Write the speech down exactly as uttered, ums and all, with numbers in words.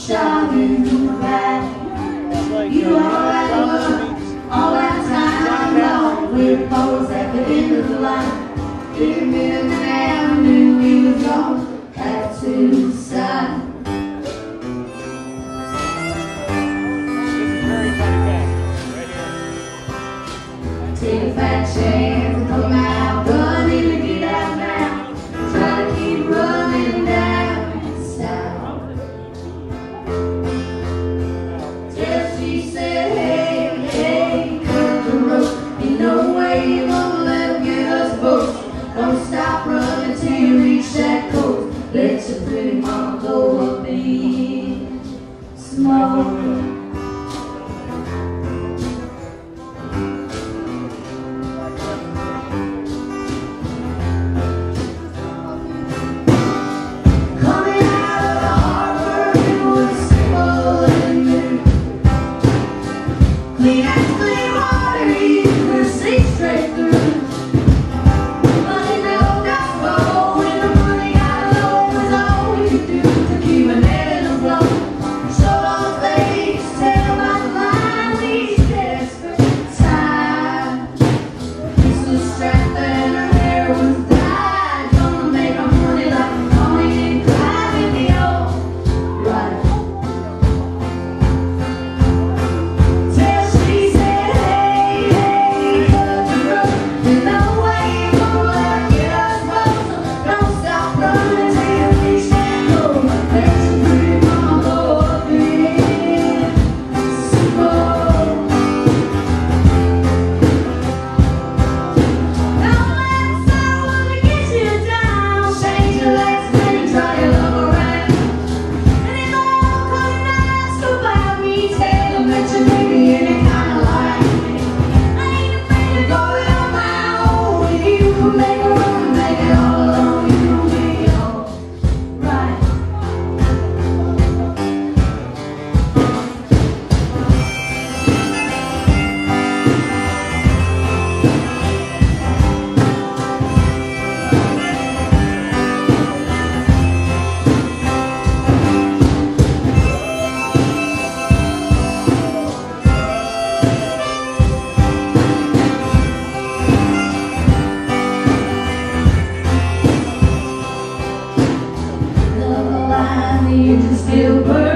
shot in the back. You all that love, all that time long, we pose at the end of the line. Give me a man knew he was gone, had to decide. Take a fat chance and come out, running to get out now. Try to keep running down in style. Till she said, hey, hey, cut the rope. Ain't no way you gonna let him get us both. Don't stop running till you reach that coast. Let your pretty mama go up in smoke. Clean as clean water, you can see straight through. Money no gospel, when the money got low, was all we could do to keep a net in the flow. Show on face, tell by the line, these desperate times. Piece of strap and her hair was dyed, gonna make our money like Bonnie and Clyde in the old right. You can still burn.